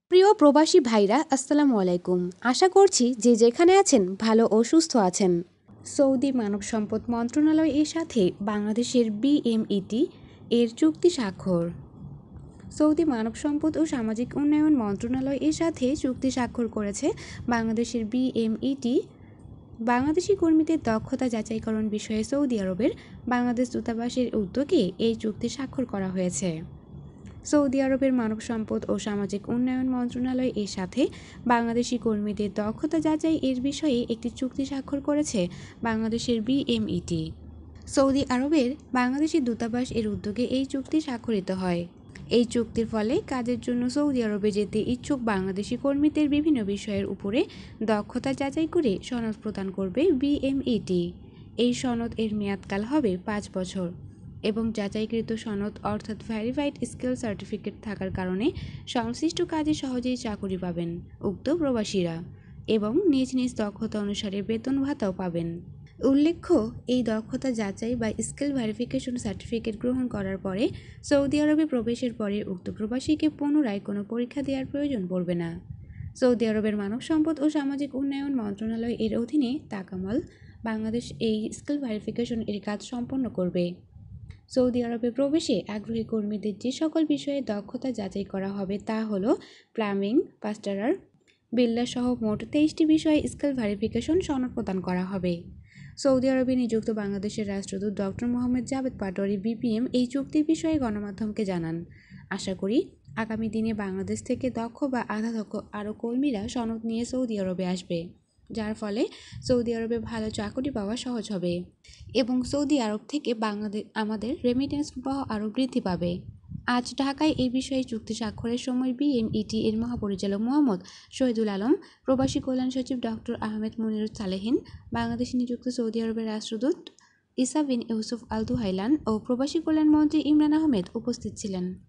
প্রিয় প্রবাসী ভাইরা, আসসালামু আলাইকুম। আশা করছি যে যেখানে আছেন ভালো ও সুস্থ আছেন। সৌদি মানব সম্পদ মন্ত্রণালয় এর সাথে বাংলাদেশের বিএমইটি এর চুক্তি স্বাক্ষর। সৌদি মানব সম্পদ ও সামাজিক উন্নয়ন মন্ত্রণালয় এর সাথে চুক্তি স্বাক্ষর করেছে বাংলাদেশের বিএমইটি। বাংলাদেশি কর্মীদের দক্ষতা যাচাইকরণ বিষয়ে সৌদি আরবের বাংলাদেশ দূতাবাসের উদ্যোগে এই চুক্তি স্বাক্ষর করা হয়েছে। সৌদি আরবের মানব সম্পদ ও সামাজিক উন্নয়ন মন্ত্রণালয় এর সাথে বাংলাদেশি কর্মীদের দক্ষতা যাচাই এর বিষয়ে একটি চুক্তি স্বাক্ষর করেছে বাংলাদেশের বিএমইটি। সৌদি আরবের বাংলাদেশি দূতাবাস এর উদ্যোগে এই চুক্তি স্বাক্ষরিত হয়। এই চুক্তির ফলে কাজের জন্য সৌদি আরবে যেতে ইচ্ছুক বাংলাদেশি কর্মীদের বিভিন্ন বিষয়ের উপরে দক্ষতা যাচাই করে সনদ প্রদান করবে বিএমইটি। এই সনদ এর মেয়াদকাল হবে 5 বছর এবং যাচাইকৃত সনদ অর্থাৎ ভেরিফাইড স্কিল সার্টিফিকেট থাকার কারণে সংশ্লিষ্ট কাজে সহজেই চাকরি পাবেন উক্ত প্রবাসীরা এবং নিজ নিজ দক্ষতা অনুসারে বেতন ভাতাও পাবেন। উল্লেখ্য, এই দক্ষতা যাচাই বা স্কিল ভেরিফিকেশন সার্টিফিকেট গ্রহণ করার পরে সৌদি আরবে প্রবেশের পরে উক্ত প্রবাসীকে পুনরায় কোনো পরীক্ষা দেওয়ার প্রয়োজন পড়বে না। সৌদি আরবের মানব সম্পদ ও সামাজিক উন্নয়ন মন্ত্রণালয় এর অধীনে তাকামল বাংলাদেশ এই স্কিল ভেরিফিকেশন এর কাজ সম্পন্ন করবে। সৌদি আরবে প্রবেশে আগ্রহী কর্মীদের যে সকল বিষয়ে দক্ষতা যাচাই করা হবে তা হল প্লাম্বিং, প্লাস্টারার, বিল্ডার সহ মোট 23টি বিষয়ে স্কিল ভেরিফিকেশন সনদ প্রদান করা হবে। সৌদি আরবে নিযুক্ত বাংলাদেশের রাষ্ট্রদূত ডক্টর মোহাম্মদ জাভেদ পাটোয়ারি বিপিএম এই চুক্তির বিষয়ে গণমাধ্যমকে জানান। আশা করি আগামী দিনে বাংলাদেশ থেকে দক্ষ বা আধা দক্ষ আরও কর্মীরা সনদ নিয়ে সৌদি আরবে আসবে, যার ফলে সৌদি আরবে ভালো চাকরি পাওয়া সহজ হবে এবং সৌদি আরব থেকে আমাদের রেমিটেন্স প্রবাহ আরও বৃদ্ধি পাবে। আজ ঢাকায় এই বিষয়ে চুক্তি স্বাক্ষরের সময় বিএমইটি এর মহাপরিচালক মোহাম্মদ শহীদুল আলম, প্রবাসী কল্যাণ সচিব ডক্টর আহমেদ মুনির সালেহীন, বাংলাদেশে নিযুক্ত সৌদি আরবের রাষ্ট্রদূত ইসা বিন ইউসুফ আল দুহাইলান ও প্রবাসী কল্যাণ মন্ত্রী ইমরান আহমেদ উপস্থিত ছিলেন।